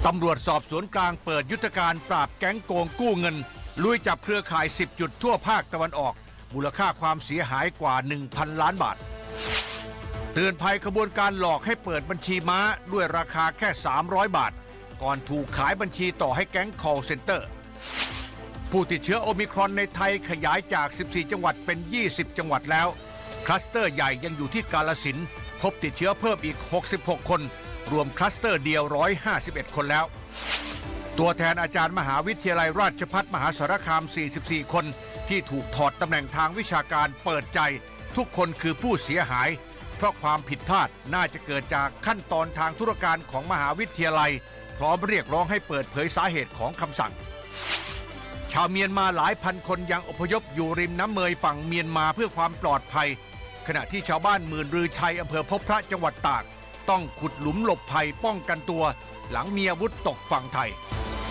ตำรวจสอบสวนกลางเปิดยุทธการปราบแก๊งโกงกู้เงินลุยจับเครือข่าย10 จุดทั่วภาคตะวันออกมูลค่าความเสียหายกว่า 1,000 ล้านบาทเตือนภัยขบวนการหลอกให้เปิดบัญชีม้าด้วยราคาแค่300 บาทก่อนถูกขายบัญชีต่อให้แก๊ง call center ผู้ติดเชื้อโอมิครอนในไทยขยายจาก14 จังหวัดเป็น20 จังหวัดแล้วคลัสเตอร์ใหญ่ยังอยู่ที่กาฬสินธุ์พบติดเชื้อเพิ่มอีก66 คนรวมคลัสเตอร์เดียว151 คนแล้วตัวแทนอาจารย์มหาวิทยาลัยราชภัฏมหาสารคาม44 คนที่ถูกถอดตำแหน่งทางวิชาการเปิดใจทุกคนคือผู้เสียหายเพราะความผิดพลาดน่าจะเกิดจากขั้นตอนทางธุรการของมหาวิทยาลัยพร้อมเรียกร้องให้เปิดเผยสาเหตุของคำสั่งชาวเมียนมาหลายพันคนยังอพยพอยู่ริมน้ำเมยฝั่งเมียนมาเพื่อความปลอดภัยขณะที่ชาวบ้านหมื่นรือชัยอำเภอพบพระจังหวัดตากต้องขุดหลุมหลบภัยป้องกันตัวหลังมีอาวุธตกฝั่งไทย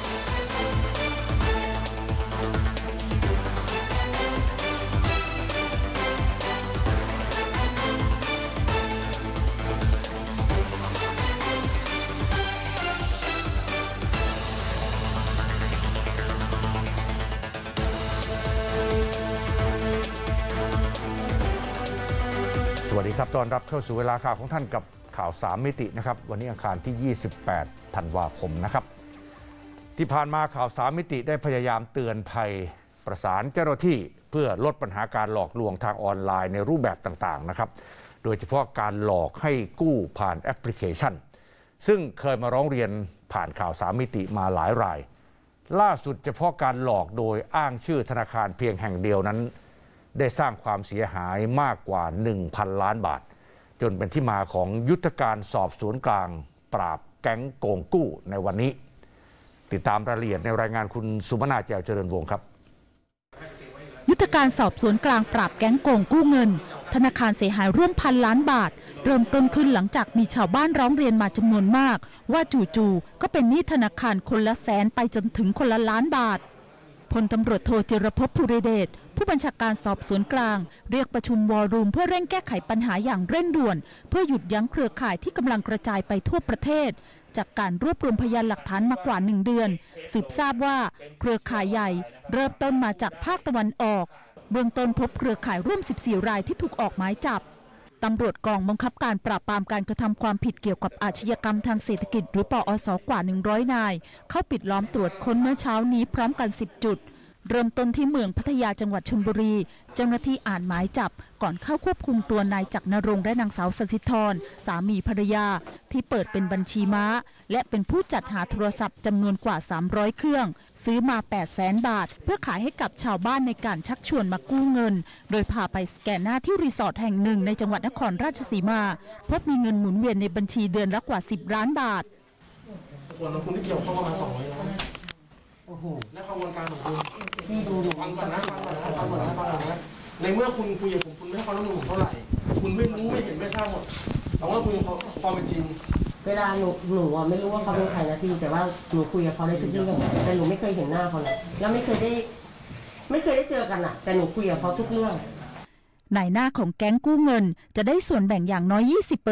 สวัสดีครับต้อนรับเข้าสู่เวลาข่าวของท่านกับข่าว3มิตินะครับวันนี้อังคารที่28 ธันวาคมนะครับที่ผ่านมาข่าว3มิติได้พยายามเตือนภัยประสานเจ้าหน้าที่เพื่อลดปัญหาการหลอกลวงทางออนไลน์ในรูปแบบต่างๆนะครับโดยเฉพาะการหลอกให้กู้ผ่านแอปพลิเคชันซึ่งเคยมาร้องเรียนผ่านข่าว3มิติมาหลายรายล่าสุดเฉพาะการหลอกโดยอ้างชื่อธนาคารเพียงแห่งเดียวนั้นได้สร้างความเสียหายมากกว่า 1,000 ล้านบาทจนเป็นที่มาของยุทธการสอบสวนกลางปราบแก๊งโกงกู้ในวันนี้ติดตามรายละเอียดในรายงานคุณสุมนาแจ่วเจริญวงศ์ครับยุทธการสอบสวนกลางปราบแก๊งโกงกู้เงินธนาคารเสียหายร่วม1,000 ล้านบาทเริ่มต้นขึ้นหลังจากมีชาวบ้านร้องเรียนมาจำนวนมากว่าจู่ๆก็เป็นหนี้ธนาคารคนละแสนไปจนถึงคนละล้านบาทพลตำรวจโทจิรภพ ภูริเดชผู้บัญชาการสอบสวนกลางเรียกประชุมวอรูมเพื่อเร่งแก้ไขปัญหาอย่างเร่งด่วนเพื่อหยุดยั้งเครือข่ายที่กำลังกระจายไปทั่วประเทศจากการรวบรวมพยานหลักฐานมากว่า1 เดือนสืบทราบว่าเครือข่ายใหญ่เริ่มต้นมาจากภาคตะวันออกเบื้องต้นพบเครือข่ายร่วม14 รายที่ถูกออกหมายจับตำรวจกองบังคับการปราบปรามการกระทำความผิดเกี่ยวกับอาชญากรรมทางเศรษฐกิจหรือปอส.กว่า100 นายเข้าปิดล้อมตรวจค้นเมื่อเช้านี้พร้อมกัน10 จุดเริ่มต้นที่เมืองพัทยาจังหวัดชลบุรีเจ้าหน้าที่อ่านหมายจับก่อนเข้าควบคุมตัวนายจักรนรงค์และนางสาวสศิธรสามีภรรยาที่เปิดเป็นบัญชีม้าและเป็นผู้จัดหาโทรศัพท์จำนวนกว่า300 เครื่องซื้อมา 800,000 บาทเพื่อขายให้กับชาวบ้านในการชักชวนมากู้เงินโดยพาไปสแกนหน้าที่รีสอร์ทแห่งหนึ่งในจังหวัดนครราชสีมาพบมีเงินหมุนเวียนในบัญชีเดือนละกว่า10 ล้านบาทส่วนของคุณที่เกี่ยวข้องประมาณ200 ล้านและขบวนการของคุณที่ดูฟังก่อนนะในเมื่อคุณคุยกับผมคุณไม่ให้ความร่วมมือผมเท่าไหร่คุณไม่รู้ไม่เห็นไม่ทราบหมดแต่ว่าคุยกับความเป็นจริงเวลาหนูไม่รู้ว่าเขาเป็นใครนะพี่แต่ว่าหนูคุยกับเขาได้ทุกเรื่องแต่หนูไม่เคยเห็นหน้าเขาเลยแล้วไม่เคยได้เจอกันอ่ะแต่หนูคุยกับเขาทุกเรื่องนายหน้าของแก๊งกู้เงินจะได้ส่วนแบ่งอย่างน้อย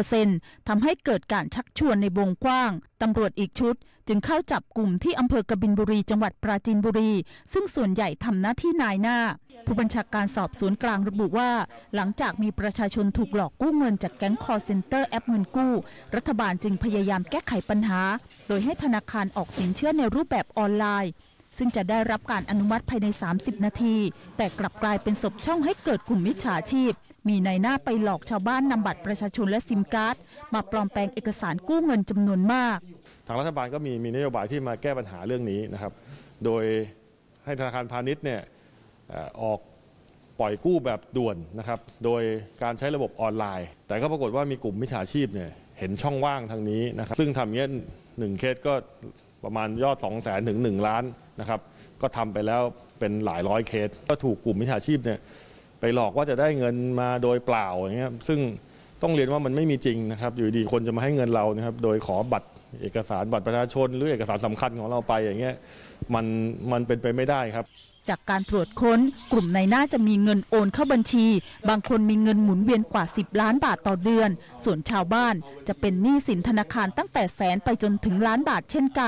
20% ทำให้เกิดการชักชวนในวงกว้างตำรวจอีกชุดจึงเข้าจับกลุ่มที่อำเภอกบินบุรีจังหวัดปราจีนบุรีซึ่งส่วนใหญ่ทำหน้าที่นายหน้าผู้บัญชาการสอบสวนกลางระบุว่าหลังจากมีประชาชนถูกหลอกกู้เงินจากแก๊ง call center แอปเงินกู้รัฐบาลจึงพยายามแก้ไขปัญหาโดยให้ธนาคารออกสินเชื่อในรูปแบบออนไลน์ซึ่งจะได้รับการอนุมัติภายใน30 นาทีแต่กลับกลายเป็นศพช่องให้เกิดกลุ่มมิจฉาชีพมีนายหน้าไปหลอกชาวบ้านนำบัตรประชาชนและซิมการ์ดมาปลอมแปลงเอกสารกู้เงินจำนวนมากทางรัฐบาลก็มีนโยบายที่มาแก้ปัญหาเรื่องนี้นะครับโดยให้ธนาคารพาณิชย์เนี่ยออกปล่อยกู้แบบด่วนนะครับโดยการใช้ระบบออนไลน์แต่ก็ปรากฏว่ามีกลุ่มมิจฉาชีพเนี่ยเห็นช่องว่างทางนี้นะครับซึ่งทำอย่างนี้1 เคสก็ประมาณยอด 200,000 ถึง 1 ล้านนะครับก็ทำไปแล้วเป็นหลายร้อยเคสก็ถูกกลุ่มมิจฉาชีพเนี่ยไปหลอกว่าจะได้เงินมาโดยเปล่าอย่างเงี้ยซึ่งต้องเรียนว่ามันไม่มีจริงนะครับอยู่ดีคนจะมาให้เงินเรานะครับโดยขอบัตรเอกสารบัตรประชาชนหรือเอกสารสำคัญของเราไปอย่างเงี้ยมันเป็นไปไม่ได้ครับจากการตรวจค้นกลุ่มนายหน้าจะมีเงินโอนเข้าบัญชีบางคนมีเงินหมุนเวียนกว่า10 ล้านบาทต่อเดือนส่วนชาวบ้านจะเป็นหนี้สินธนาคารตั้งแต่แสนไปจนถึงล้านบาทเช่นกัน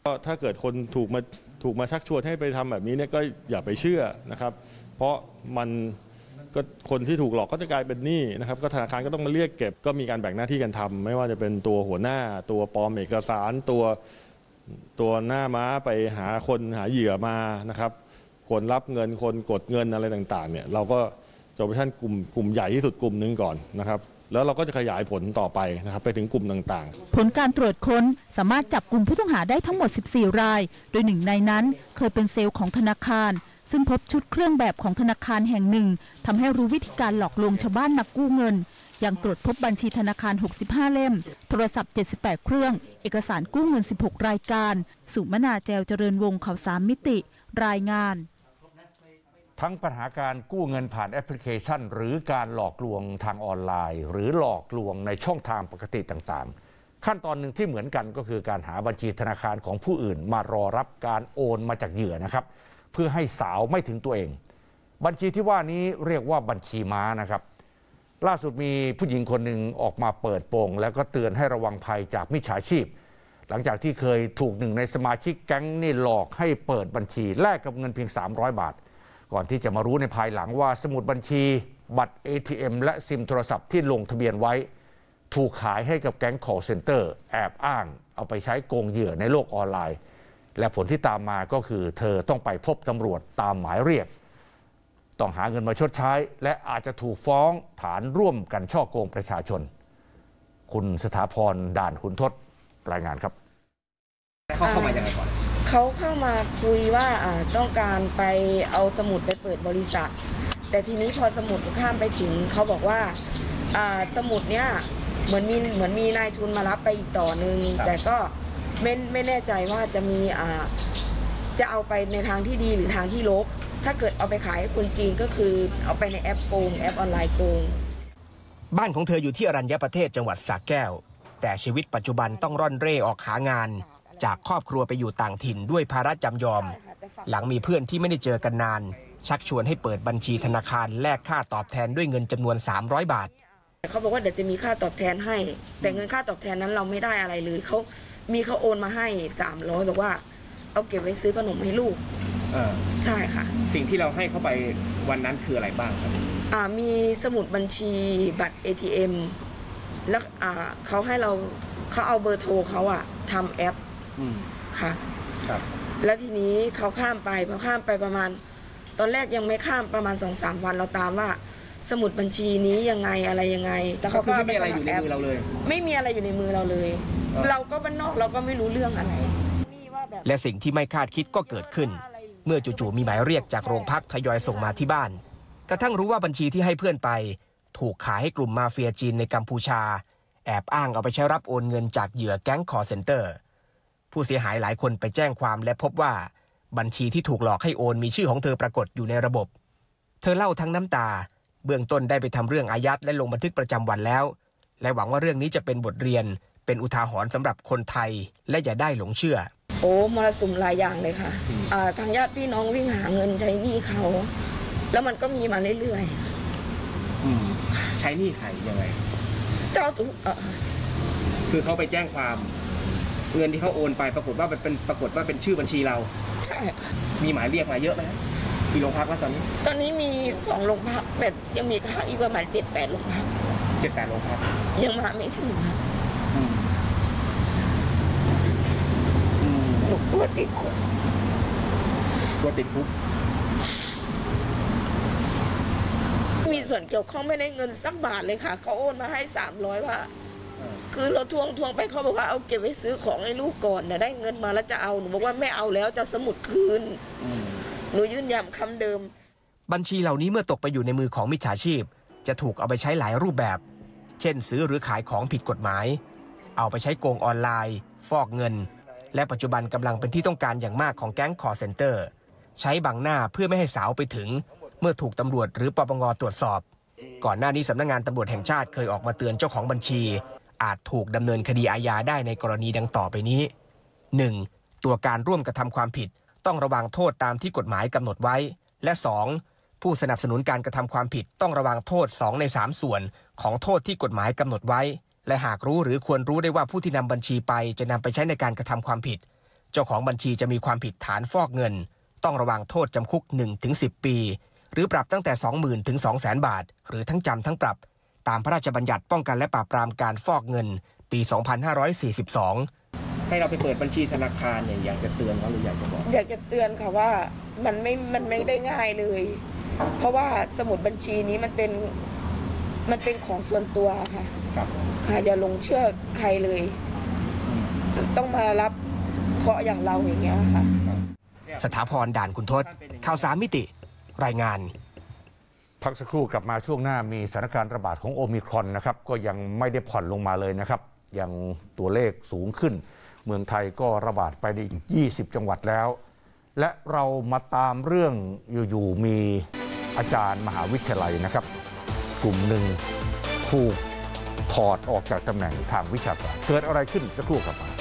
ถ้าเกิดคนถูกมาชักชวนให้ไปทำแบบนี้เนี่ยก็อย่าไปเชื่อนะครับเพราะมันก็คนที่ถูกหลอกก็จะกลายเป็นหนี้นะครับก็ธนาคารก็ต้องมาเรียกเก็บก็มีการแบ่งหน้าที่กันทำไม่ว่าจะเป็นตัวหัวหน้าตัวปลอมเอกสารตัวหน้าม้าไปหาเหยื่อมานะครับคนรับเงินคนกดเงินอะไรต่างๆเนี่ยเราก็จะไปท่านกลุ่มใหญ่ที่สุดกลุ่มหนึ่งก่อนนะครับแล้วเราก็จะขยายผลต่อไปนะครับไปถึงกลุ่มต่างๆผลการตรวจค้นสามารถจับกลุ่มผู้ต้องหาได้ทั้งหมด14รายโดยหนึ่งในนั้นเคยเป็นเซลล์ของธนาคารซึ่งพบชุดเครื่องแบบของธนาคารแห่งหนึ่งทำให้รู้วิธีการหลอกลวงชาวบ้านมากู้เงินยังตรวจพบบัญชีธนาคาร65เล่มโทรศัพท์78เครื่องเอกสารกู้เงิน16รายการสุมนาแจวเจริญวงศ์ข่าว3มิติรายงานทั้งปัญหาการกู้เงินผ่านแอปพลิเคชันหรือการหลอกลวงทางออนไลน์หรือหลอกลวงในช่องทางปกติต่างๆขั้นตอนหนึ่งที่เหมือนกันก็คือการหาบัญชีธนาคารของผู้อื่นมารอรับการโอนมาจากเหยื่อนะครับเพื่อให้สาวไม่ถึงตัวเองบัญชีที่ว่านี้เรียกว่าบัญชีม้านะครับล่าสุดมีผู้หญิงคนหนึ่งออกมาเปิดโปงแล้วก็เตือนให้ระวังภัยจากมิจฉาชีพหลังจากที่เคยถูกหนึ่งในสมาชิกแก๊งนี่หลอกให้เปิดบัญชีแลกกับเงินเพียง300 บาทก่อนที่จะมารู้ในภายหลังว่าสมุดบัญชีบัตร ATM และซิมโทรศัพท์ที่ลงทะเบียนไว้ถูกขายให้กับแก๊ง call center แอบอ้างเอาไปใช้โกงเหยื่อในโลกออนไลน์และผลที่ตามมาก็คือเธอต้องไปพบตำรวจตามหมายเรียกต้องหาเงินมาชดใช้และอาจจะถูกฟ้องฐานร่วมกันฉ้อโกงประชาชนคุณสถาพรด่านขุนทดรายงานครับเขาเข้ามาอย่างไรก่อนเขาเข้ามาคุยว่าต้องการไปเอาสมุดไปเปิดบริษัทแต่ทีนี้พอสมุดข้ามไปถึงเขาบอกว่าสมุดเนี้ยเหมือนมีนายทุนมารับไปอีกต่อหนึ่งแต่ก็ไม่แน่ใจว่าจะเอาไปในทางที่ดีหรือทางที่ลบถ้าเกิดเอาไปขายให้คนจีนก็คือเอาไปในแอปโกงแอปออนไลน์โกงบ้านของเธออยู่ที่อรัญญประเทศจังหวัดสระแก้วแต่ชีวิตปัจจุบันต้องร่อนเร่ออกหางานจากครอบครัวไปอยู่ต่างถิ่นด้วยภาระจำยอมหลังมีเพื่อนที่ไม่ได้เจอกันนานชักชวนให้เปิดบัญชีธนาคารแลกค่าตอบแทนด้วยเงินจำนวน300 บาทเขาบอกว่าเดี๋ยวจะมีค่าตอบแทนให้แต่เงินค่าตอบแทนนั้นเราไม่ได้อะไรเลยเขาโอนมาให้300บอกว่าเอาเก็บไว้ซื้อขนมให้ลูกใช่ค่ะสิ่งที่เราให้เขาไปวันนั้นคืออะไรบ้างครับมีสมุดบัญชีบัตร ATM แล้วเขาให้เขาเอาเบอร์โทรเขาทำแอปค่ะแล้วทีนี้เขาข้ามไปพอข้ามไปประมาณตอนแรกยังไม่ข้ามประมาณ 2-3 วันเราตามว่าสมุดบัญชีนี้ยังไงอะไรยังไงแต่เขาก็ไม่มีอะไรอยู่ในมือเราเลยไม่มีอะไรอยู่ในมือเราเลยเราก็บ้านนอกเราก็ไม่รู้เรื่องอะไรและสิ่งที่ไม่คาดคิดก็เกิดขึ้นเมื่อจู่ๆมีหมายเรียกจากโรงพักทยอยส่งมาที่บ้านกระทั่งรู้ว่าบัญชีที่ให้เพื่อนไปถูกขายให้กลุ่มมาเฟียจีนในกัมพูชาแอบอ้างเอาไปใช้รับโอนเงินจากเหยื่อแก๊ง call center ผู้เสียหายหลายคนไปแจ้งความและพบว่าบัญชีที่ถูกหลอกให้โอนมีชื่อของเธอปรากฏอยู่ในระบบเธอเล่าทั้งน้ำตาเบื้องต้นได้ไปทำเรื่องอายัดและลงบันทึกประจำวันแล้วและหวังว่าเรื่องนี้จะเป็นบทเรียนเป็นอุทาหรณ์สำหรับคนไทยและอย่าได้หลงเชื่อมรสุมหลายอย่างเลยค่ะทางญาติพี่น้องวิ่งหาเงินใช้หนี้เขาแล้วมันก็มีมาเรื่อยๆใช้หนี้ใครยังไงเจ้าทุกคือเขาไปแจ้งความเงินที่เขาโอนไปปรากฏว่าเป็นชื่อบัญชีเราใช่มีหมายเรียกมาเยอะไหมมีโรงพักแล้วตอนนี้มี2โรงพักแต่ยังมีค่าอีกประมาณ7-8โรงพัก 7-8โรงพักยังมาไม่ถึงครับกลัวติดคุกมีส่วนเกี่ยวข้องไม่ได้เงินสักบาทเลยค่ะเขาโอนมาให้300ว่าคือเราทวงไปเขาบอกว่าเอาเก็บไว้ซื้อของให้ลูกก่อนเดี๋ยวได้เงินมาแล้วจะเอาหนูบอกว่าไม่เอาแล้วจะสมุดคืนหนูยืนยันคำเดิมบัญชีเหล่านี้เมื่อตกไปอยู่ในมือของมิจฉาชีพจะถูกเอาไปใช้หลายรูปแบบเช่นซื้อหรือขายของผิดกฎหมายเอาไปใช้โกงออนไลน์ฟอกเงินและปัจจุบันกำลังเป็นที่ต้องการอย่างมากของแก๊ง call center ใช้บังหน้าเพื่อไม่ให้สาวไปถึงเมื่อถูกตำรวจหรือปปง.ตรวจสอบก่อนหน้านี้สำนักงานตำรวจแห่งชาติเคยออกมาเตือนเจ้าของบัญชีอาจถูกดำเนินคดีอาญาได้ในกรณีดังต่อไปนี้ 1. ตัวการร่วมกระทำความผิดต้องระวังโทษตามที่กฎหมายกำหนดไว้และ 2. ผู้สนับสนุนการกระทำความผิดต้องระวังโทษ2 ใน 3 ส่วนของโทษที่กฎหมายกำหนดไว้และหากรู้หรือควรรู้ได้ว่าผู้ที่นำบัญชีไปจะนำไปใช้ในการกระทำความผิดเจ้าของบัญชีจะมีความผิดฐานฟอกเงินต้องระวังโทษจำคุก 1-10 ปีหรือปรับตั้งแต่ 20,000 ถึง 200,000 บาทหรือทั้งจำทั้งปรับตามพระราชบัญญัติป้องกันและปราบปรามการฟอกเงินปี 2542 ให้เราไปเปิดบัญชีธนาคารเนี่ยอยากจะเตือนเขาหรืออยากจะบอกอยากจะเตือนค่ะว่ามันไม่ได้ง่ายเลยเพราะว่าสมุดบัญชีนี้มันเป็นของส่วนตัวค่ะค่ะอย่าหลงเชื่อใครเลยต้องมารับเคราะห์อย่างเราอย่างเงี้ยค่ะสถาพร ด่านคุณทศข่าว3 มิติรายงานพักสักครู่กลับมาช่วงหน้ามีสถานการณ์ระบาดของโอมิครอนนะครับก็ยังไม่ได้ผ่อนลงมาเลยนะครับยังตัวเลขสูงขึ้นเมืองไทยก็ระบาดไปในอีก20 จังหวัดแล้วและเรามาตามเรื่องอยู่ๆมีอาจารย์มหาวิทยาลัยนะครับกลุ่มหนึ่งถูกถอดออกจากตำแหน่งทางวิชาการเกิดอะไรขึ้นสักครู่กลับมา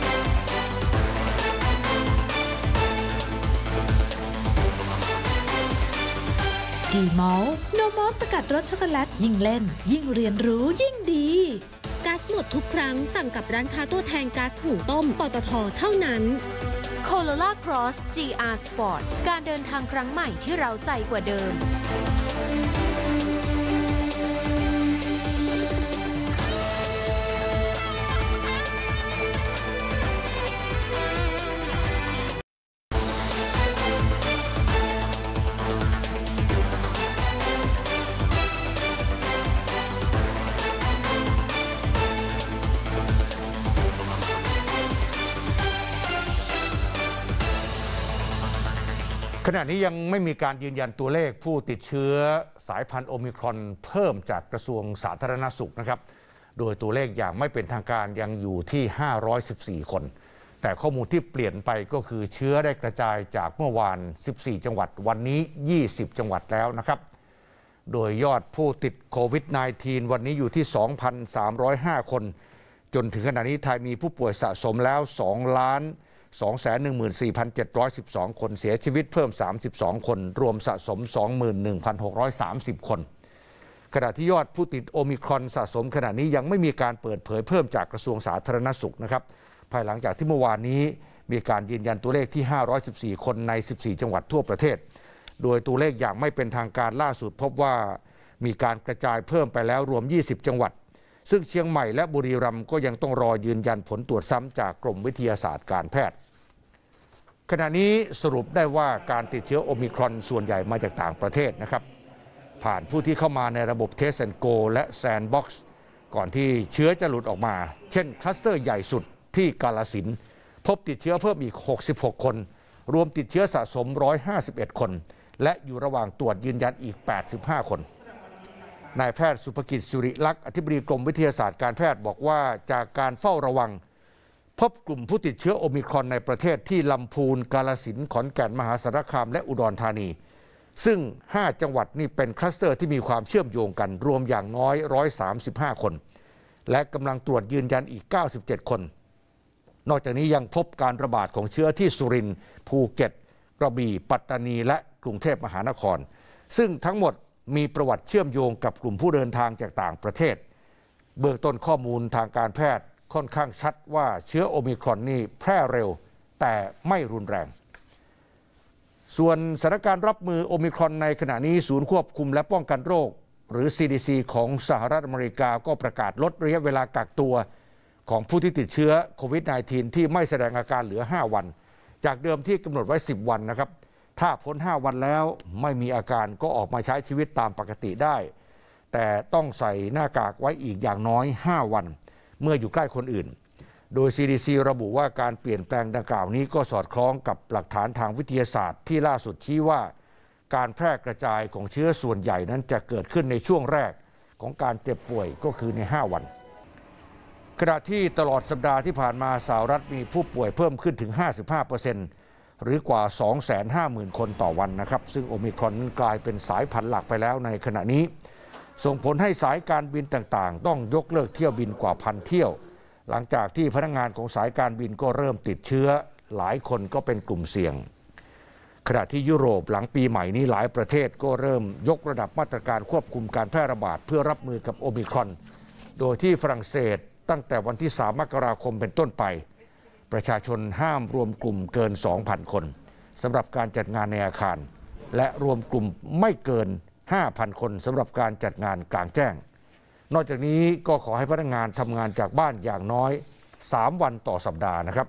ดีมอลโนมอลสกัดรสช็อกโกแลตยิ่งเล่นยิ่งเรียนรู้ยิ่งดีก๊าซหมดทุกครั้งสั่งกับร้านค้าตัวแทนก๊าซหุงต้มปตท.เท่านั้นโคโรล่าครอส GR Sport การเดินทางครั้งใหม่ที่เร้าใจกว่าเดิมขณะนี้ยังไม่มีการยืนยันตัวเลขผู้ติดเชื้อสายพันธุ์โอมิครอนเพิ่มจากกระทรวงสาธารณสุขนะครับโดยตัวเลขอย่างไม่เป็นทางการยังอยู่ที่514คนแต่ข้อมูลที่เปลี่ยนไปก็คือเชื้อได้กระจายจากเมื่อวาน14จังหวัดวันนี้20จังหวัดแล้วนะครับโดยยอดผู้ติดโควิด -19 วันนี้อยู่ที่ 2,305 คนจนถึงขณะนี้ไทยมีผู้ป่วยสะสมแล้ว2,214,712 คนเสียชีวิตเพิ่ม32คนรวมสะสม 21,630 คนขณะที่ยอดผู้ติดโอมิครอนสะสมขณะนี้ยังไม่มีการเปิดเผยเพิ่มจากกระทรวงสาธารณสุขนะครับภายหลังจากที่เมื่อวานนี้มีการยืนยันตัวเลขที่514คนใน14จังหวัดทั่วประเทศโดยตัวเลขอย่างไม่เป็นทางการล่าสุดพบว่ามีการกระจายเพิ่มไปแล้วรวม20จังหวัดซึ่งเชียงใหม่และบุรีรัมย์ก็ยังต้องรอยืนยันผลตรวจซ้ำจากกรมวิทยาศาสตร์การแพทย์ขณะนี้สรุปได้ว่าการติดเชื้อโอมิครอนส่วนใหญ่มาจากต่างประเทศนะครับผ่านผู้ที่เข้ามาในระบบ Test and Go และ Sandbox ก่อนที่เชื้อจะหลุดออกมาเช่นคลัสเตอร์ใหญ่สุดที่กาฬสินธุ์พบติดเชื้อเพิ่มอีก66คนรวมติดเชื้อสะสม151คนและอยู่ระหว่างตรวจยืนยันอีก85คนนายแพทย์สุภกิจสุริลักษณ์อธิบดีกรมวิทยาศาสตร์การแพทย์บอกว่าจากการเฝ้าระวังพบกลุ่มผู้ติดเชื้อโอมิครอนในประเทศที่ลำพูนกาฬสินธุ์ขอนแก่นมหาสารคามและอุดรธานีซึ่ง5จังหวัดนี้เป็นคลัสเตอร์ที่มีความเชื่อมโยงกันรวมอย่างน้อย135คนและกำลังตรวจยืนยันอีก97คนนอกจากนี้ยังพบการระบาดของเชื้อที่สุรินทร์ภูเก็ตกระบี่ปัตตานีและกรุงเทพมหานครซึ่งทั้งหมดมีประวัติเชื่อมโยงกับกลุ่มผู้เดินทางจากต่างประเทศเบื้องต้นข้อมูลทางการแพทย์ค่อนข้างชัดว่าเชื้อโอมิครอนนี่แพร่เร็วแต่ไม่รุนแรงส่วนสถานการณ์รับมือโอมิครอนในขณะนี้ศูนย์ควบคุมและป้องกันโรคหรือ CDC ของสหรัฐอเมริกาก็ประกาศลดระยะเวลากักตัวของผู้ที่ติดเชื้อโควิด -19 ที่ไม่แสดงอาการเหลือ5วันจากเดิมที่กำหนดไว้10วันนะครับถ้าพ้น5วันแล้วไม่มีอาการก็ออกมาใช้ชีวิตตามปกติได้แต่ต้องใส่หน้ากากไว้อีกอย่างน้อย5วันเมื่ออยู่ใกล้คนอื่นโดย CDC ระบุว่าการเปลี่ยนแปลงดังกล่าวนี้ก็สอดคล้องกับหลักฐานทางวิทยาศาสตร์ที่ล่าสุดชี้ว่าการแพร่กระจายของเชื้อส่วนใหญ่นั้นจะเกิดขึ้นในช่วงแรกของการเจ็บป่วยก็คือใน5วันขณะที่ตลอดสัปดาห์ที่ผ่านมาสหรัฐมีผู้ป่วยเพิ่มขึ้นถึง 55% หรือกว่า 250,000 คนต่อวันนะครับซึ่งโอมิครอนกลายเป็นสายพันธุ์หลักไปแล้วในขณะนี้ส่งผลให้สายการบินต่างๆต้องยกเลิกเที่ยวบินกว่า1,000 เที่ยวหลังจากที่พนักงานของสายการบินก็เริ่มติดเชื้อหลายคนก็เป็นกลุ่มเสี่ยงขณะที่ยุโรปหลังปีใหม่นี้หลายประเทศก็เริ่มยกระดับมาตรการควบคุมการแพร่ระบาดเพื่อรับมือกับโอมิครอนโดยที่ฝรั่งเศสตั้งแต่วันที่3 มกราคมเป็นต้นไปประชาชนห้ามรวมกลุ่มเกิน 2,000 คนสำหรับการจัดงานในอาคารและรวมกลุ่มไม่เกิน 5,000 คนสำหรับการจัดงานกลางแจ้งนอกจากนี้ก็ขอให้พนักงานทำงานจากบ้านอย่างน้อย3 วันต่อสัปดาห์นะครับ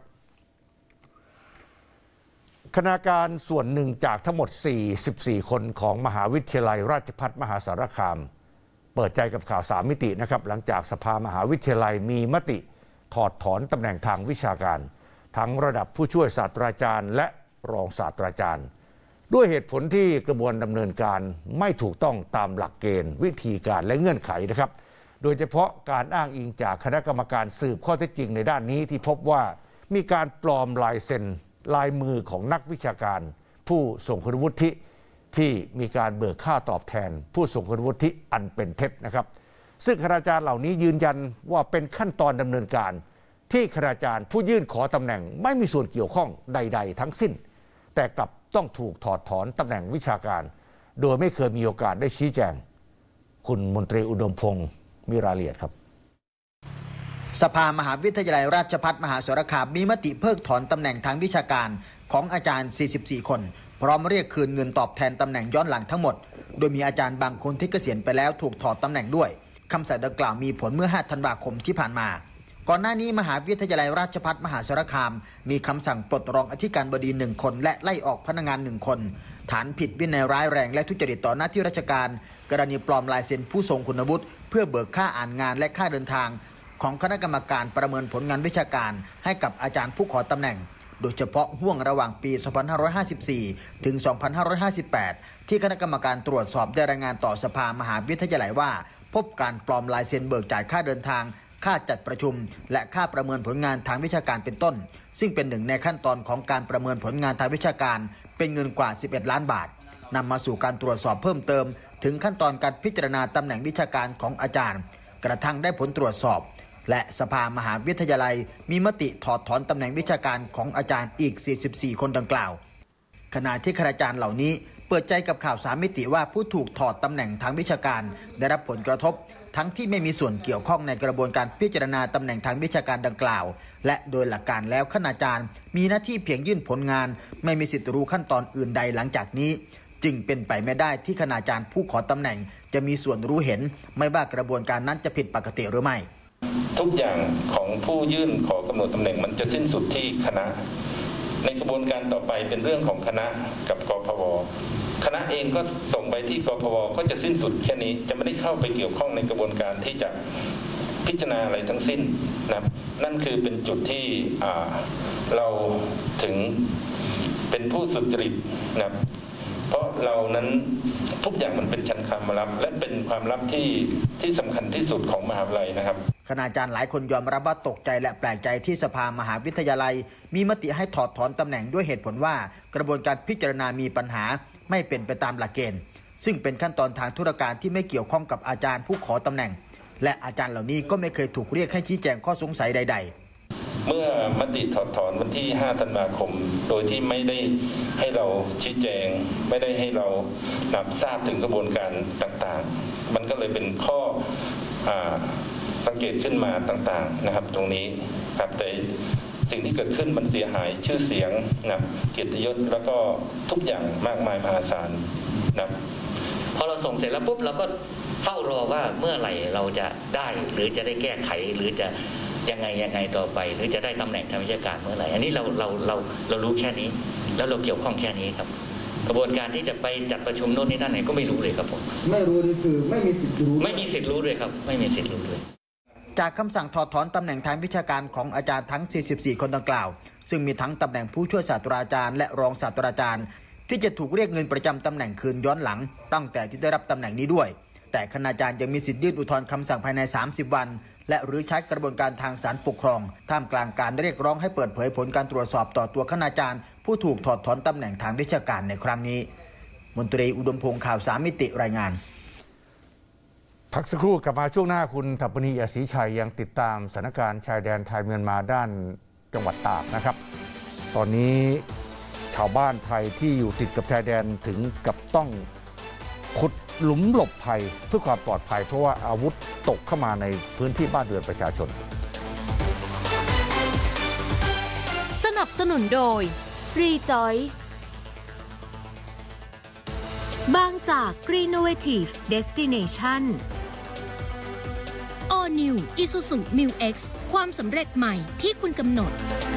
คณาการส่วนหนึ่งจากทั้งหมด44 คนของมหาวิทยาลัยราชภัฏมหาสารคามเปิดใจกับข่าว3 มิตินะครับหลังจากสภามหาวิทยาลัยมีมติถอดถอนตำแหน่งทางวิชาการทั้งระดับผู้ช่วยศาสตราจารย์และรองศาสตราจารย์ด้วยเหตุผลที่กระบวนดำเนินการไม่ถูกต้องตามหลักเกณฑ์วิธีการและเงื่อนไขนะครับโดยเฉพาะการอ้างอิงจากคณะกรรมการสืบข้อเท็จจริงในด้านนี้ที่พบว่ามีการปลอมลายเซ็นลายมือของนักวิชาการผู้ทรงคุณวุฒิที่มีการเบิกค่าตอบแทนผู้ทรงคุณวุฒิอันเป็นเท็จนะครับซึ่งคณาจารย์เหล่านี้ยืนยันว่าเป็นขั้นตอนดำเนินการที่คณาจารย์ผู้ยื่นขอตำแหน่งไม่มีส่วนเกี่ยวข้องใดๆทั้งสิ้นแต่กลับต้องถูกถอดถอนตำแหน่งวิชาการโดยไม่เคยมีโอกาสได้ชี้แจงคุณมนตรีอุดมพงศ์มีรายละเอียดครับสภามหาวิทยาลัยราชภัฏมหาสารคามมีมติเพิกถอนตำแหน่งทางวิชาการของอาจารย์44 คนพร้อมเรียกคืนเงินตอบแทนตำแหน่งย้อนหลังทั้งหมดโดยมีอาจารย์บางคนที่เกษียณไปแล้วถูกถอดตำแหน่งด้วยคำสั่งดังกล่าวมีผลเมื่อ5 ธันวาคมที่ผ่านมาก่อนหน้านี้มหาวิทยาลัยราชภัฏมหาสารคามมีคำสั่งปลดรองอธิการบดี1 คนและไล่ออกพนักงาน1 คนฐานผิดวินัยร้ายแรงและทุจริตต่อหน้าที่ราชการกรณีปลอมลายเซ็นผู้ทรงคุณวุฒิเพื่อเบิกค่าอ่านงานและค่าเดินทางของคณะกรรมการประเมินผลงานวิชาการให้กับอาจารย์ผู้ขอตำแหน่งโดยเฉพาะห่วงระหว่างปี 2554 ถึง 2558 ที่คณะกรรมการตรวจสอบได้รายงานต่อสภามหาวิทยาลัยว่าพบการปลอมลายเซ็นเบิกจ่ายค่าเดินทางค่าจัดประชุมและค่าประเมินผลงานทางวิชาการเป็นต้นซึ่งเป็นหนึ่งในขั้นตอนของการประเมินผลงานทางวิชาการเป็นเงินกว่า 11 ล้านบาทนำมาสู่การตรวจสอบเพิ่มเติมถึงขั้นตอนการพิจารณาตำแหน่งวิชาการของอาจารย์กระทั่งได้ผลตรวจสอบและสภามหาวิทยาลัยมีมติถอดถอนตำแหน่งวิชาการของอาจารย์อีก44 คนดังกล่าวขณะที่คณาจารย์เหล่านี้เปิดใจกับข่าว3 มิติว่าผู้ถูกถอดตำแหน่งทางวิชาการได้รับผลกระทบทั้งที่ไม่มีส่วนเกี่ยวข้องในกระบวนการพิจารณาตำแหน่งทางวิชาการดังกล่าวและโดยหลักการแล้วคณาจารย์มีหน้าที่เพียงยื่นผลงานไม่มีสิทธิ์รู้ขั้นตอนอื่นใดหลังจากนี้จึงเป็นไปไม่ได้ที่คณาจารย์ผู้ขอตำแหน่งจะมีส่วนรู้เห็นไม่ว่ากระบวนการนั้นจะผิดปกติหรือไม่ทุกอย่างของผู้ยื่นขอกำหนดตำแหน่งมันจะสิ้นสุดที่คณะในกระบวนการต่อไปเป็นเรื่องของคณะกับกพวคณะเองก็ส่งไปที่กพวก็จะสิ้นสุดแค่นี้จะไม่ได้เข้าไปเกี่ยวข้องในกระบวนการที่จะพิจารณาอะไรทั้งสิ้นนะครับนั่นคือเป็นจุดที่เราถึงเป็นผู้สุจริตนะครับเพราะเรานั้นทุกอย่างมันเป็นชั้นความลับและเป็นความลับที่สำคัญที่สุดของมหาวิทยาลัยนะครับคณาจารย์หลายคนยอมรับว่าตกใจและแปลกใจที่สภามหาวิทยาลัยมีมติให้ถอดถอนตำแหน่งด้วยเหตุผลว่ากระบวนการพิจารณามีปัญหาไม่เป็นไปตามหลักเกณฑ์ซึ่งเป็นขั้นตอนทางธุรการที่ไม่เกี่ยวข้องกับอาจารย์ผู้ขอตำแหน่งและอาจารย์เหล่านี้ก็ไม่เคยถูกเรียกให้ชี้แจงข้อสงสัยใดๆเมื่อมติถอดถอนวันที่5 ธันวาคมโดยที่ไม่ได้ให้เราชี้แจงไม่ได้ให้เรารับทราบถึงกระบวนการต่างๆมันก็เลยเป็นข้อสังเกตขึ้นมาต่างๆนะครับตรงนี้ครับแต่สิ่งที่เกิดขึ้นมันเสียหายชื่อเสียงนะเกียรติยศแล้วก็ทุกอย่างมากมายมหาศาลนะพอเราส่งเสร็จแล้วปุ๊บเราก็เฝ้ารอว่าเมื่อไหร่เราจะได้หรือจะได้แก้ไขหรือจะยังไงต่อไปหรือจะได้ตำแหน่งทางวิชาการเมื่อไหร่อันนี้เรารู้แค่นี้แล้วเราเกี่ยวข้องแค่นี้ครับกระบวนการที่จะไปจัดประชุมโน่นนี่นั่นไหนก็ไม่รู้เลยครับผมไม่รู้นี่คือไม่มีสิทธิ์รู้ไม่มีสิทธิ์รู้เลยครับไม่มีสิทธิ์รู้เลยจากคำสั่งถอดถอนตำแหน่งทางวิชาการของอาจารย์ทั้ง44 คนดังกล่าวซึ่งมีทั้งตำแหน่งผู้ช่วยศาสตราจารย์และรองศาสตราจารย์ที่จะถูกเรียกเงินประจำตำแหน่งคืนย้อนหลังตั้งแต่ที่ได้รับตำแหน่งนี้ด้วยแต่คณาจารย์ยังมีสิทธิ์ยื่นอุทธรณ์คำสั่งภายใน30 วันและหรือใช้กระบวนการทางศาลปกครองท่ามกลางการเรียกร้องให้เปิดเผยผลการตรวจสอบต่อตัวคณาจารย์ผู้ถูกถอดถอนตำแหน่งทางวิชาการในครั้งนี้มนตรีอุดมพงศ์ข่าว3 มิติรายงานพักสักครู่กลับมาช่วงหน้าคุณถัปปณี อศรีชัยยังติดตามสถานการณ์ชายแดนไทยเมียนมาด้านจังหวัดตากนะครับตอนนี้ชาวบ้านไทยที่อยู่ติดกับชายแดนถึงกับต้องขุดหลุมหลบภัยเพื่อความปลอดภัยเพราะว่าอาวุธตกเข้ามาในพื้นที่บ้านเรือนประชาชนนับสนุนโดย Rejoice บางจาก Greennovative Destination All New Isuzu Mu-X ความสำเร็จใหม่ที่คุณกำหนด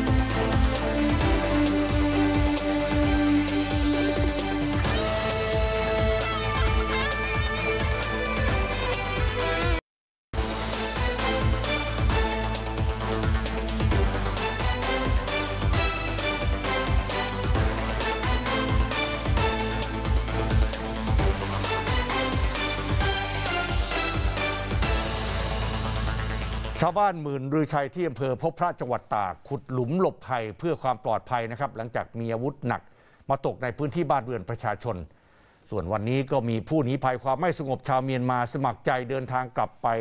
ชาวบ้านหมื่นรือชัยที่อำเภอพบพระจังหวัดตากขุดหลุมหลบภัยเพื่อความปลอดภัยนะครับหลังจากมีอาวุธหนักมาตกในพื้นที่บ้านเรือนประชาชนส่วนวันนี้ก็มีผู้หนีภัยความไม่สงบชาวเมียนมาสมัครใจเดินทางกลับไป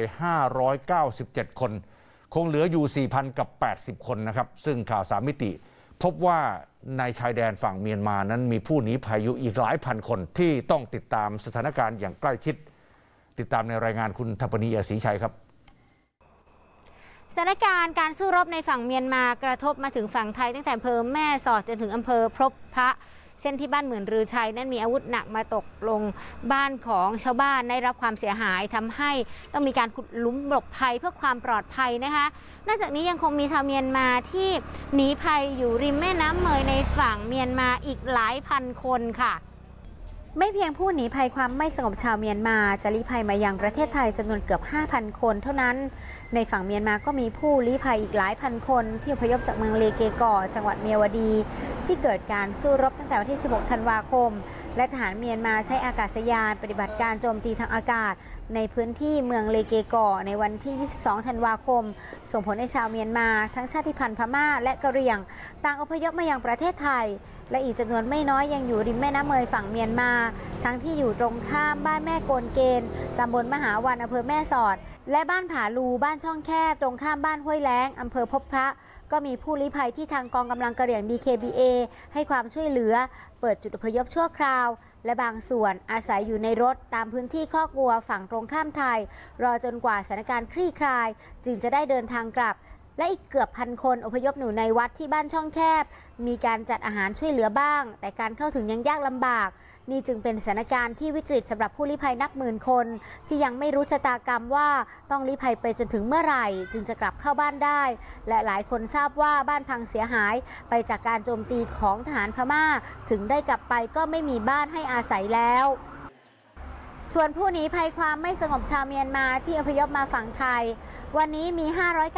597คนคงเหลืออยู่ 4,000 กับ 80 คนนะครับซึ่งข่าว3มิติพบว่าในชายแดนฝั่งเมียนมานั้นมีผู้หนีภัยอยู่อีกหลายพันคนที่ต้องติดตามสถานการณ์อย่างใกล้ชิดติดตามในรายงานคุณทัปนี ศรีชัยครับสถานการณ์การสู้รบในฝั่งเมียนมากระทบมาถึงฝั่งไทยตั้งแต่อำเภอแม่สอดจนถึงอำเภอพบพระเส้นที่บ้านหมื่นรือชัยนั้นมีอาวุธหนักมาตกลงบ้านของชาวบ้านได้รับความเสียหายทำให้ต้องมีการขุดหลุมหลบภัยเพื่อความปลอดภัยนะคะนอกจากนี้ยังคงมีชาวเมียนมาที่หนีภัยอยู่ริมแม่น้ำเมยในฝั่งเมียนมาอีกหลายพันคนค่ะไม่เพียงผู้หนีภัยความไม่สงบชาวเมียนมาจะลี้ภัยมายังประเทศไทยจำนวนเกือบ 5,000 คนเท่านั้นในฝั่งเมียนมาก็มีผู้ลี้ภัยอีกหลายพันคนที่อพยพจากเมืองเลเกกอจังหวัดเมียวดีที่เกิดการสู้รบตั้งแต่วันที่ 16 ธันวาคมและทหารเมียนมาใช้อากาศยานปฏิบัติการโจมตีทางอากาศในพื้นที่เมืองเลเกกอในวันที่ 22 ธันวาคมส่งผลให้ชาวเมียนมาทั้งชาติพันธุ์พม่าและกะเหรี่ยงต่างอพยพมายังประเทศไทยและอีกจำนวนไม่น้อยยังอยู่ริมแม่น้ำเมยฝั่งเมียนมาทั้งที่อยู่ตรงข้ามบ้านแม่โกนเกณฑ์ตำบลมหาวันอำเภอแม่สอดและบ้านผาลูบ้านช่องแคบตรงข้ามบ้านห้วยแล้งอำเภอพบพระก็มีผู้ลี้ภัยที่ทางกองกำลังกะเหรี่ยง DKBA ให้ความช่วยเหลือเปิดจุดอพยพชั่วคราวและบางส่วนอาศัยอยู่ในรถตามพื้นที่คอกวัวฝั่งตรงข้ามไทยรอจนกว่าสถานการณ์คลี่คลายจึงจะได้เดินทางกลับและอีกเกือบพันคนอพยพอยู่ในวัดที่บ้านช่องแคบมีการจัดอาหารช่วยเหลือบ้างแต่การเข้าถึงยังยากลำบากนี่จึงเป็นสถานการณ์ที่วิกฤตสำหรับผู้ลี้ภัยนับหมื่นคนที่ยังไม่รู้ชะตากรรมว่าต้องลี้ภัยไปจนถึงเมื่อไหร่จึงจะกลับเข้าบ้านได้และหลายคนทราบว่าบ้านพังเสียหายไปจากการโจมตีของทหารพม่าถึงได้กลับไปก็ไม่มีบ้านให้อาศัยแล้วส่วนผู้หนีภัยความไม่สงบชาวเมียนมาที่อพยพมาฝั่งไทยวันนี้มี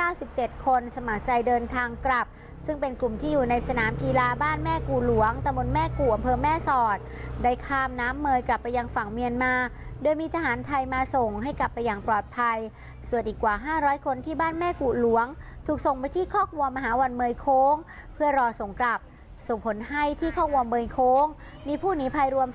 597คนสมัครใจเดินทางกลับซึ่งเป็นกลุ่มที่อยู่ในสนามกีฬาบ้านแม่กูหลวงตำบลแม่กูอำเภอแม่สอดได้ข้ามน้ำเมยกลับไปยังฝั่งเมียนมาโดยมีทหารไทยมาส่งให้กลับไปอย่างปลอดภัยส่วนอีกกว่า500คนที่บ้านแม่กูหลวงถูกส่งไปที่คอกวัวมหาวันเมยโค้งเพื่อรอส่งกลับส่งผลให้ที่คอกวัวเมยโค้งมีผู้หนีภัยรวม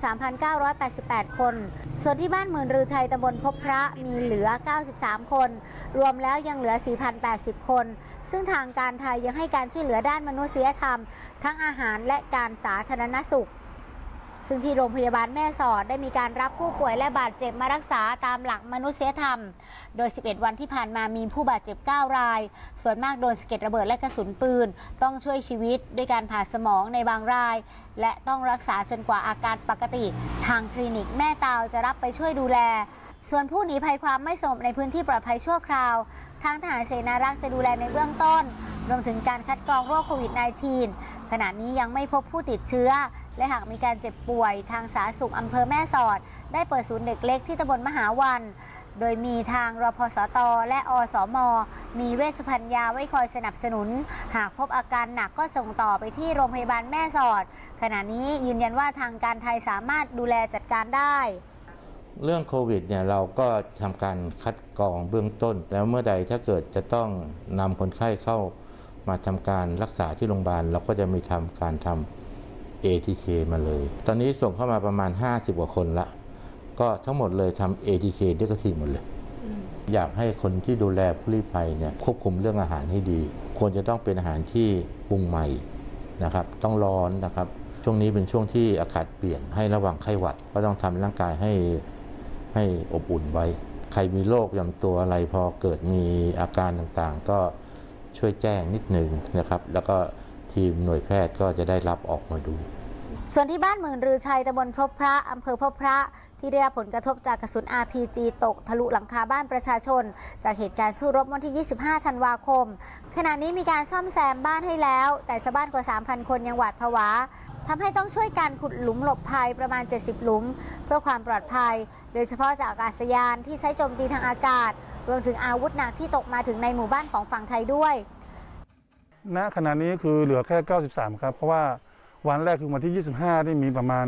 3,988 คนส่วนที่บ้านหมื่นรือชัยตำบลพบพระมีเหลือ93คนรวมแล้วยังเหลือ 4,080 คนซึ่งทางการไทยยังให้การช่วยเหลือด้านมนุษยธรรมทั้งอาหารและการสาธารณสุขซึ่งที่โรงพยาบาลแม่สอดได้มีการรับผู้ป่วยและบาดเจ็บมารักษาตามหลักมนุษยธรรมโดย11วันที่ผ่านมามีผู้บาดเจ็บ9รายส่วนมากโดนสะเก็ดระเบิดและกระสุนปืนต้องช่วยชีวิตด้วยการผ่าสมองในบางรายและต้องรักษาจนกว่าอาการปกติทางคลินิกแม่ตาวจะรับไปช่วยดูแลส่วนผู้หนีภัยความไม่สงบในพื้นที่ปลอดภัยชั่วคราวทางทหารเสนารักษ์จะดูแลในเบื้องต้นรวมถึงการคัดกรองโรคโควิด -19 ขณะนี้ยังไม่พบผู้ติดเชื้อและหากมีการเจ็บป่วยทางสาธารณสุขอำเภอแม่สอดได้เปิดศูนย์เด็กเล็กที่ตำบลมหาวันโดยมีทางรพสตและอสมมีเวชภัณฑ์ยาไว้คอยสนับสนุนหากพบอาการหนักก็ส่งต่อไปที่โรงพยาบาลแม่สอดขณะนี้ยืนยันว่าทางการไทยสามารถดูแลจัดการได้เรื่องโควิดเนี่ยเราก็ทำการคัดกรองเบื้องต้นแล้วเมื่อใดถ้าเกิดจะต้องนำคนไข้เข้ามาทำการรักษาที่โรงพยาบาลเราก็จะมีการทำ ATK มาเลยตอนนี้ส่งเข้ามาประมาณ50กว่าคนละก็ทั้งหมดเลยทำ ATK ได้ก็ทีหมดเลยอยากให้คนที่ดูแลผู้ลี้ภัยเนี่ยควบคุมเรื่องอาหารให้ดีควรจะต้องเป็นอาหารที่ปรุงใหม่นะครับต้องร้อนนะครับช่วงนี้เป็นช่วงที่อากาศเปลี่ยนให้ระวังไข้หวัดก็ต้องทำร่างกายให้อบอุ่นไว้ใครมีโรคประจำตัวอะไรพอเกิดมีอาการต่างๆก็ช่วยแจ้งนิดนึงนะครับแล้วก็ทีมหน่วยแพทย์ก็จะได้รับออกมาดูส่วนที่บ้านหมื่นรือชัยตำบลพบพระอำเภอพบพระที่ได้รับผลกระทบจากกระสุน RPG ตกทะลุหลังคาบ้านประชาชนจากเหตุการณ์สู้รบวันที่ 25 ธันวาคมขณะนี้มีการซ่อมแซมบ้านให้แล้วแต่ชาวบ้านกว่า 3,000 คนยังหวาดผวาทำให้ต้องช่วยกันขุดหลุมหลบภัยประมาณ 70 หลุมเพื่อความปลอดภัยโดยเฉพาะจากอากาศยานที่ใช้โจมตีทางอากาศรวมถึงอาวุธหนักที่ตกมาถึงในหมู่บ้านของฝั่งไทยด้วยณขณะนี้คือเหลือแค่ 93 ครับเพราะว่าวันแรกคือวันที่ 25 นี่มีประมาณ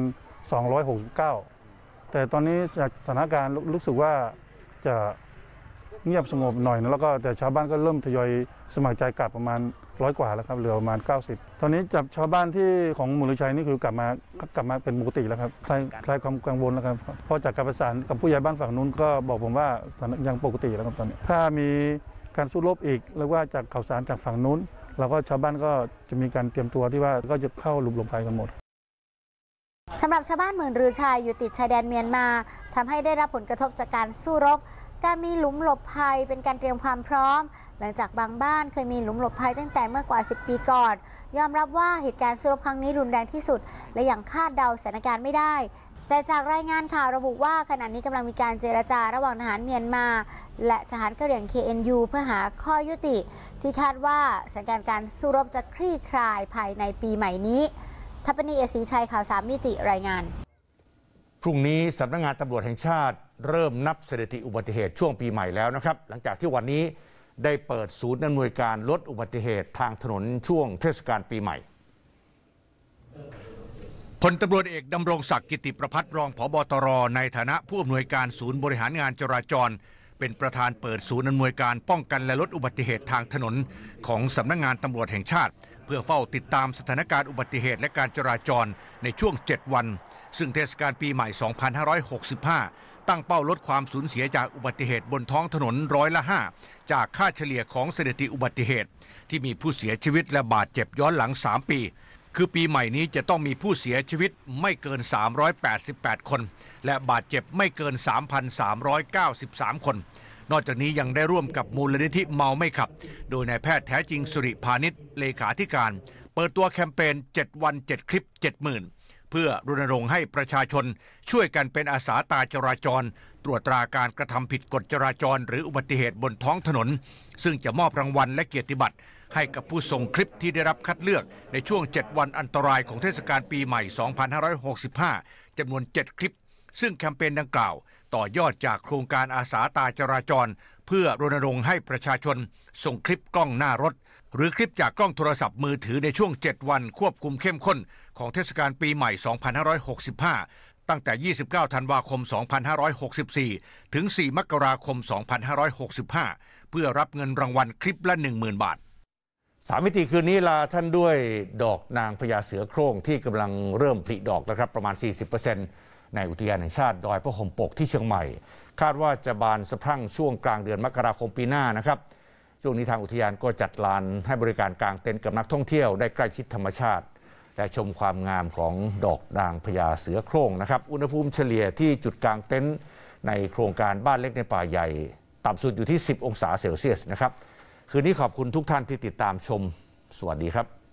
269 แต่ตอนนี้จากสถานการณ์รู้สึกว่าจะเงียบสงบหน่อยนะแล้วก็แต่ชาวบ้านก็เริ่มทยอยสมัครใจกลับประมาณ100 กว่าแล้วครับเหลือประมาณ 90 ตอนนี้จับชาวบ้านที่ของหมู่ลือชัยนี่คือกลับมาเป็นปกติแล้วครับคลายความกังวลแล้วครับเพราะจากการประสานกับผู้ใหญ่บ้านฝั่งนู้นก็บอกผมว่ายังปกติแล้วครับตอนนี้ถ้ามีการสู้รบอีกหรือว่าจากข่าวสารจากฝั่งนู้นเราก็ชาวบ้านก็จะมีการเตรียมตัวที่ว่าก็จะเข้าหลุมหลบภัยกันหมดสำหรับชาวบ้านหมื่นรือชัยอยู่ติดชายแดนเมียนมาทำให้ได้รับผลกระทบจากการสู้รบการมีหลุมหลบภัยเป็นการเตรียมความพร้อมหลังจากบางบ้านเคยมีหลุมหลบภัยตั้งแต่เมื่อกว่า10 ปีก่อนยอมรับว่าเหตุการณ์สู้รบครั้งนี้รุนแรงที่สุดและอย่างคาดเดาสถานการณ์ไม่ได้แต่จากรายงานข่าวระบุว่าขณะนี้กำลังมีการเจรจาระหว่างทหารเมียนมาและทหารกะเหรี่ยง KNU เพื่อหาข้อยุติที่คาดว่าสถานการณ์การสู้รบจะคลี่คลายภายในปีใหม่นี้ทัพนีเอศรีชัยข่าว3 มิติรายงานพรุ่งนี้สำนักงานตำรวจแห่งชาติเริ่มนับสถิติอุบัติเหตุช่วงปีใหม่แล้วนะครับหลังจากที่วันนี้ได้เปิดศูนย์อำนวยการลดอุบัติเหตุทางถนนช่วงเทศกาลปีใหม่พลตำรวจเอกดำรงศักดิ์กิติประภัสรองผบ.ตร.ในฐานะผู้อำนวยการศูนย์บริหารงานจราจรเป็นประธานเปิดศูนย์อำนวยการป้องกันและลดอุบัติเหตุทางถนนของสำนักงานตำรวจแห่งชาติเพื่อเฝ้าติดตามสถานการณ์อุบัติเหตุและการจราจรในช่วง7 วันซึ่งเทศกาลปีใหม่ 2565 ตั้งเป้าลดความสูญเสียจากอุบัติเหตุบนท้องถนน5%จากค่าเฉลี่ยของสถิติอุบัติเหตุที่มีผู้เสียชีวิตและบาดเจ็บย้อนหลัง3 ปีคือปีใหม่นี้จะต้องมีผู้เสียชีวิตไม่เกิน388 คนและบาดเจ็บไม่เกิน 3,393 คนนอกจากนี้ยังได้ร่วมกับมูลนิธิเมาไม่ขับโดยนายแพทย์แท้จริงสุริพานิชเลขาธิการเปิดตัวแคมเปญ7 วัน 7 คลิป 70,000 เพื่อรณรงค์ให้ประชาชนช่วยกันเป็นอาสาตาจราจรตรวจตราการกระทำผิดกฎจราจรหรืออุบัติเหตุบนท้องถนนซึ่งจะมอบรางวัลและเกียรติบัตรให้กับผู้ส่งคลิปที่ได้รับคัดเลือกในช่วง7 วันอันตรายของเทศกาลปีใหม่ 2565 จำนวน7 คลิปซึ่งแคมเปญดังกล่าวต่อยอดจากโครงการอาสาตาจราจรเพื่อรณรงค์ให้ประชาชนส่งคลิปกล้องหน้ารถหรือคลิปจากกล้องโทรศัพท์มือถือในช่วง7 วันควบคุมเข้มข้นของเทศกาลปีใหม่ 2565 ตั้งแต่ 29 ธันวาคม 2564 ถึง 4 มกราคม 2565 เพื่อรับเงินรางวัลคลิปละ 10,000 บาท 3 มิติคืนนี้ลาท่านด้วยดอกนางพญาเสือโคร่งที่กำลังเริ่มผลิดอกแล้วครับประมาณ 40% ในอุทยานแห่งชาติดอยพระห่มปกที่เชียงใหม่คาดว่าจะบานสะพรั่งช่วงกลางเดือนมกราคมปีหน้านะครับช่วงนี้ทางอุทยานก็จัดลานให้บริการกางเต็นท์กับนักท่องเที่ยวได้ใกล้ชิดธรรมชาติและชมความงามของดอกนางพญาเสือโคร่งนะครับอุณหภูมิเฉลี่ยที่จุดกางเต็นท์ในโครงการบ้านเล็กในป่าใหญ่ต่ำสุดอยู่ที่10 องศาเซลเซียสนะครับคืนนี้ขอบคุณทุกท่านที่ติดตามชมสวัสดีครับ